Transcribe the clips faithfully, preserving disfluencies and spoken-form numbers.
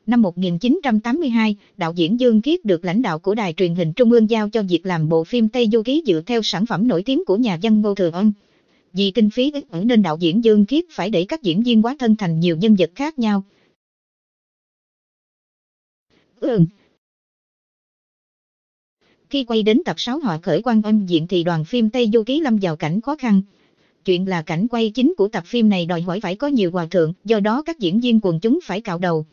Năm một nghìn chín trăm tám mươi hai, đạo diễn Dương Kiết được lãnh đạo của Đài truyền hình Trung ương giao cho việc làm bộ phim Tây Du Ký dựa theo sản phẩm nổi tiếng của nhà văn Ngô Thừa Ân. Vì kinh phí ít ỏi nên đạo diễn Dương Kiết phải để các diễn viên hóa thân thành nhiều nhân vật khác nhau. Ừ. Khi quay đến tập sáu họ khởi Quan Âm Diện thì đoàn phim Tây Du Ký lâm vào cảnh khó khăn. Chuyện là cảnh quay chính của tập phim này đòi hỏi phải có nhiều hòa thượng, do đó các diễn viên quần chúng phải cạo đầu.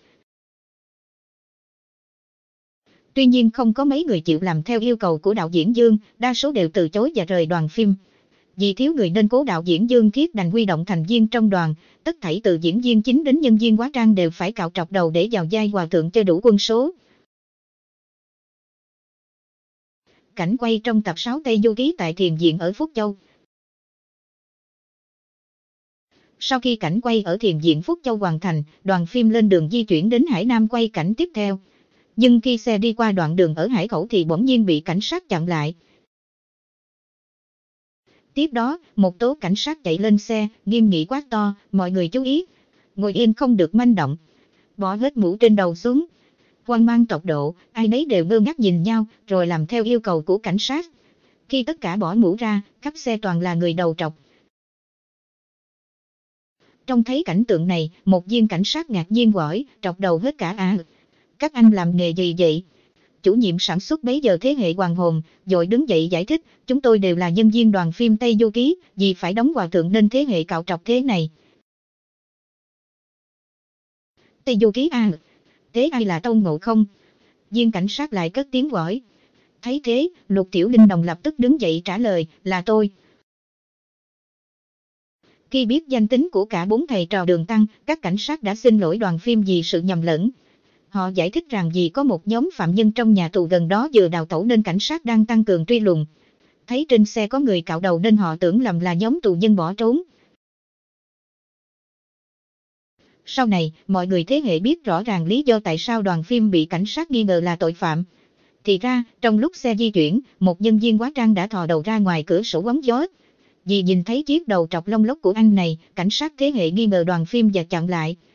Tuy nhiên không có mấy người chịu làm theo yêu cầu của đạo diễn Dương, đa số đều từ chối và rời đoàn phim. Vì thiếu người nên cố đạo diễn Dương Kiết đành huy động thành viên trong đoàn, tất thảy từ diễn viên chính đến nhân viên hóa trang đều phải cạo trọc đầu để vào vai hòa thượng cho đủ quân số. Cảnh quay trong tập sáu Tây Du Ký tại thiền viện ở Phúc Châu. Sau khi cảnh quay ở thiền viện Phúc Châu hoàn thành, đoàn phim lên đường di chuyển đến Hải Nam quay cảnh tiếp theo. Nhưng khi xe đi qua đoạn đường ở Hải Khẩu thì bỗng nhiên bị cảnh sát chặn lại. Tiếp đó, một tố cảnh sát chạy lên xe, nghiêm nghị quát to, mọi người chú ý, ngồi yên không được manh động, bỏ hết mũ trên đầu xuống. Hoang mang tột độ, ai nấy đều ngơ ngác nhìn nhau, rồi làm theo yêu cầu của cảnh sát. Khi tất cả bỏ mũ ra, khắp xe toàn là người đầu trọc. Trông thấy cảnh tượng này, một viên cảnh sát ngạc nhiên hỏi, trọc đầu hết cả à? Các anh làm nghề gì vậy? Chủ nhiệm sản xuất bấy giờ thế hệ hoàng hồn, vội đứng dậy giải thích, chúng tôi đều là nhân viên đoàn phim Tây Du Ký, vì phải đóng hòa thượng nên thế hệ cạo trọc thế này. Tây Du Ký à? Thế ai là Tôn Ngộ Không? Viên cảnh sát lại cất tiếng hỏi. Thấy thế, Lục Tiểu Linh Đồng lập tức đứng dậy trả lời, là tôi. Khi biết danh tính của cả bốn thầy trò Đường Tăng, các cảnh sát đã xin lỗi đoàn phim vì sự nhầm lẫn. Họ giải thích rằng vì có một nhóm phạm nhân trong nhà tù gần đó vừa đào tẩu nên cảnh sát đang tăng cường truy lùng. Thấy trên xe có người cạo đầu nên họ tưởng lầm là nhóm tù nhân bỏ trốn. Sau này, mọi người thế hệ biết rõ ràng lý do tại sao đoàn phim bị cảnh sát nghi ngờ là tội phạm. Thì ra, trong lúc xe di chuyển, một nhân viên hóa trang đã thò đầu ra ngoài cửa sổ bóng gió. Vì nhìn thấy chiếc đầu trọc lông lốc của anh này, cảnh sát thế hệ nghi ngờ đoàn phim và chặn lại.